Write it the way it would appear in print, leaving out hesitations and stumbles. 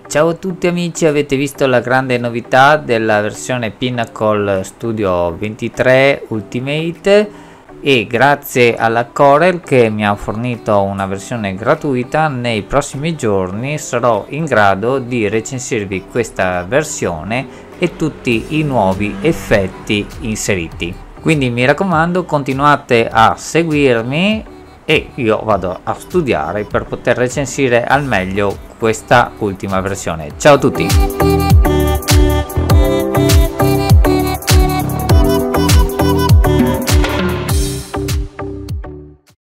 Ciao a tutti amici, avete visto la grande novità della versione Pinnacle Studio 23 Ultimate e grazie alla Corel che mi ha fornito una versione gratuita, nei prossimi giorni sarò in grado di recensirvi questa versione e tutti i nuovi effetti inseriti. Quindi mi raccomando, continuate a seguirmi e io vado a studiare per poter recensire al meglio questa ultima versione. Ciao a tutti!